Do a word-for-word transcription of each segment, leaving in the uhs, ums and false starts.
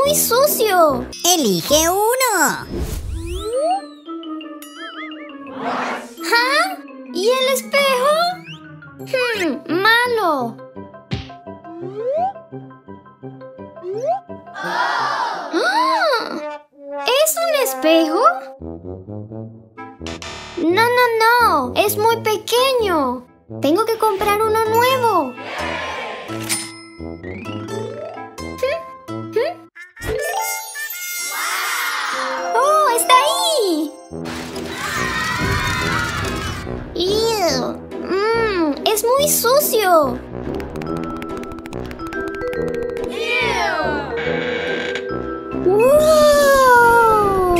muy sucio. Elige uno. ¿Ah? ¿Y el espejo? Hmm, malo. ¡Ah! ¿Es un espejo? No, no, no. Es muy pequeño. Tengo que comprar uno nuevo. ¡Oh, está ahí! ¡Ew! Mm, ¡es muy sucio! ¡Wow!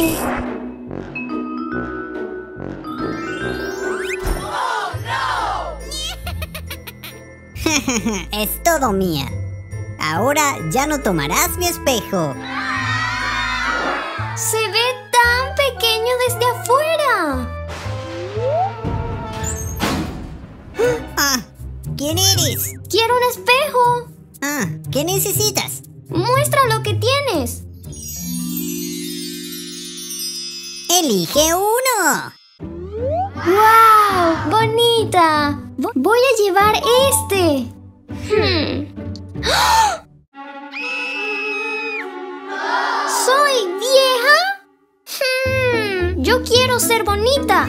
Es todo mía. Ahora ya no tomarás mi espejo. ¡Se ve tan pequeño desde afuera! Ah, ¿quién eres? ¡Quiero un espejo! Ah, ¿qué necesitas? ¡Muestra lo que tienes! Elige uno. ¡Wow! ¡Bonita! Voy a llevar este. Hmm. ¡Ah! ¿Soy vieja? Hmm. Yo quiero ser bonita.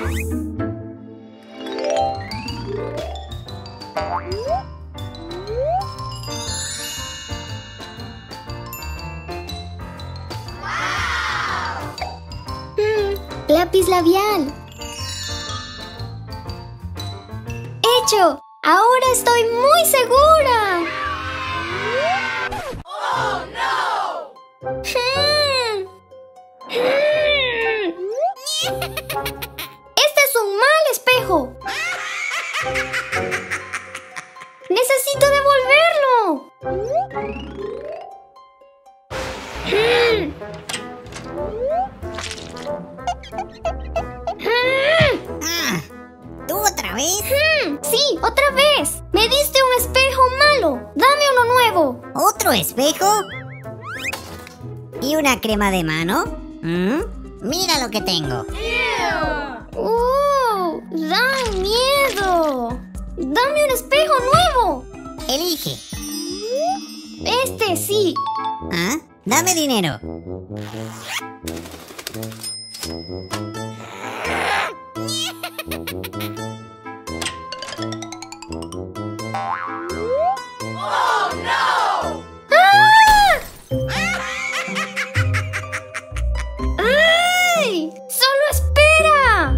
Hmm. Lápiz labial. ¡Hecho! ¡Ahora estoy muy segura! ¡Oh, no! Hmm. Hmm. ¡Este es un mal espejo! ¡Necesito devolverlo! Hmm. Ah, ¿tú otra vez? Hmm, sí, otra vez. Me diste un espejo malo. Dame uno nuevo. ¿Otro espejo? ¿Y una crema de mano? ¿Mm? Mira lo que tengo. ¡Uh! ¡Da miedo! ¡Dame un espejo nuevo! Elige. Este sí. ¿Ah? Dame dinero. ¡Ay! ¡Solo espera!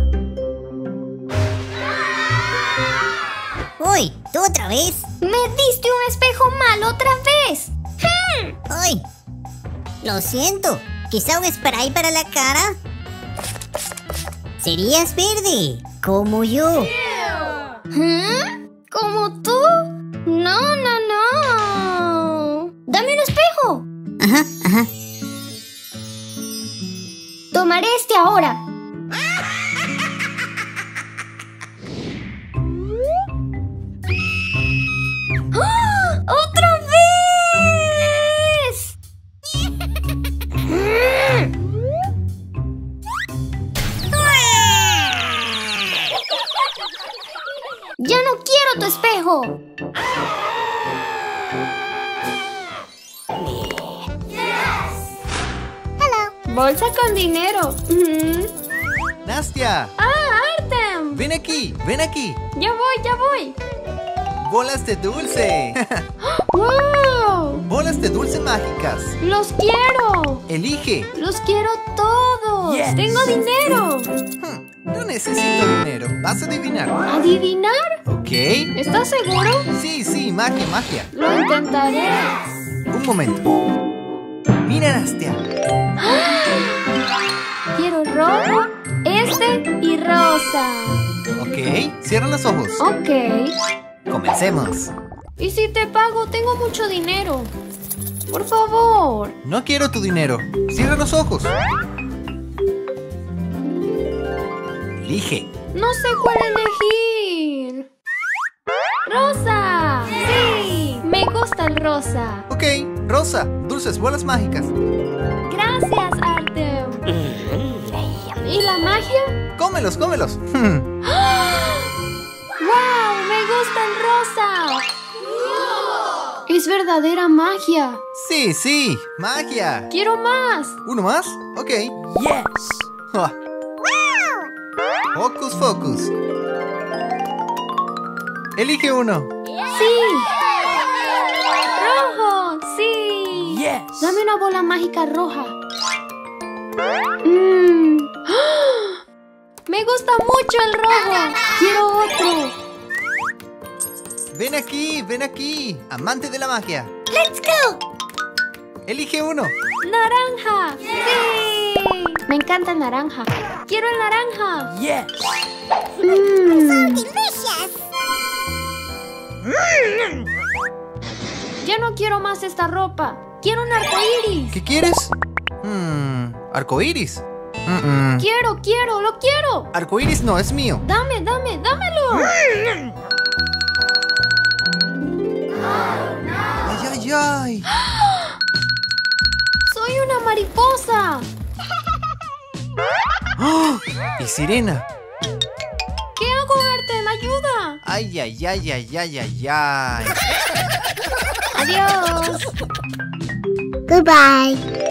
¡Uy! ¿Tú otra vez? ¡Me diste un espejo malo otra vez! Hmm. ¡Uy! Lo siento. ¿Quizá un spray para la cara? Serías verde, como yo. ¿Mm? ¿Como tú? No, no, no. ¡Dame un espejo! Ajá, ajá. Tomaré este ahora. ¡Ah! ¡Otra vez! ¡Ya no quiero tu espejo! Bolsa con dinero. ¡Nastia! ¡Ah, Artem! ¡Ven aquí! ¡Ven aquí! ¡Ya voy, ya voy! ¡Bolas de dulce! ¡Wow! ¡Bolas de dulce mágicas! ¡Los quiero! ¡Elige! ¡Los quiero todos! Yes. ¡Tengo dinero! Hmm, no necesito dinero. Vas a adivinar. ¿Adivinar? ¿Ok? ¿Estás seguro? Sí, sí, magia, magia. Lo intentaré. Un momento. Mira, Nastia. Quiero rojo, este y rosa. Ok, cierra los ojos. Ok. Comencemos. ¿Y si te pago? Tengo mucho dinero. Por favor. No quiero tu dinero. Cierra los ojos. Elige. No sé cuál elegir. ¡Rosa! ¡Sí! Me gusta gusta el rosa. Ok, rosa, dulces bolas mágicas. Gracias, Artem. ¿Y la magia? Cómelos, cómelos. Hmm. ¡Wow! ¡Me gusta el rosa! ¡Es verdadera magia! Sí, sí, magia. ¡Quiero más! ¿Uno más? Ok. Yes. Ah. Hocus Focus. Elige uno. ¡Sí! ¡Rojo! ¡Sí! Yes. Dame una bola mágica roja. Mm. ¡Ah! ¡Me gusta mucho el rojo! ¡Quiero otro! Ven aquí, ven aquí. Amante de la magia. ¡Let's go! Elige uno. ¡Naranja! ¡Sí! Me encanta el naranja. ¡Quiero el naranja! Yes. Mm. ¡Delicious! Ya no quiero más esta ropa. ¡Quiero un arco iris! ¿Qué quieres? Hmm, arcoíris. Mm -mm. ¡Quiero, quiero, lo quiero! Arcoíris no es mío. ¡Dame, dame, dámelo! Ay, ay, ay. ¡Soy una mariposa! ¡Oh! Y sirena. ¿Qué hago, Artem? ¡Ayuda! Ay, ay, ay, ay, ay, ay, ay. ¡Adiós! Goodbye.